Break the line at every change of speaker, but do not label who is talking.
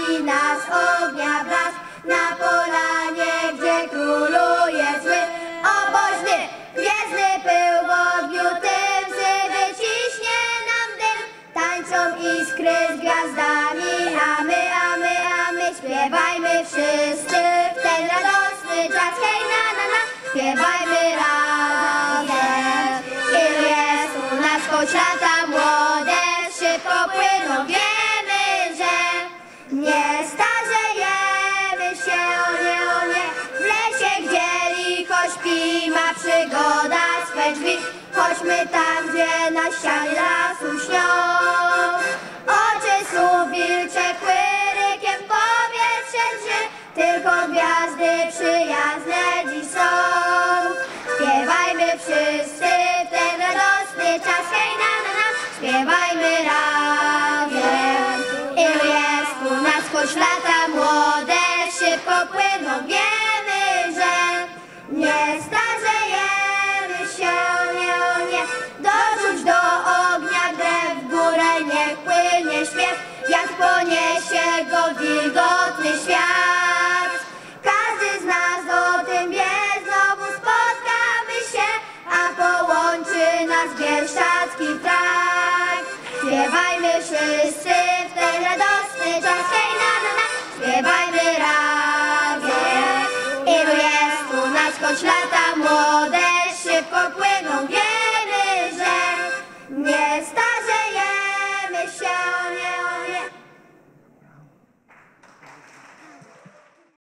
gwiazdami nas ognia blask. Na polanie, gdzie króluje zły, oboźny, gwiezdny pył w ogniu tym sywy ciśnie nam dym. Tańczą iskry z gwiazdami, a my śpiewajmy wszyscy w ten radosny czas. Hej, na, śpiewajmy razem. Ilu jest u nas, choć lata młode szybko płyną, wiemy, że nie starzejemy się, o nie. W lesie, gdzie licho śpi, ma przygoda swe drzwi. Chodźmy tam, gdzie na ścianie lasu śnią oczy słów wilcze, chłyrykiem powietrze drży. Tylko gwiazdy przyjazne dziś są. Śpiewajmy wszyscy w ten radosny czas. Hej, na, śpiewajmy razem. Ilu jest u nas, choć lata młode szybko płyną, wiemy, że nie starzejemy się, o nie. Dorzuć do ognia drew, w górę niech płynie śpiew, jak poniesie go wilgotny świat. Każdy z nas o tym wie, znowu spotkamy się, a połączy nas bieszczadzki trakt. Śpiewajmy wszyscy w ten radosny czas. Hej, na, śpiewajmy razem. Ilu jest u nas, choć lata młode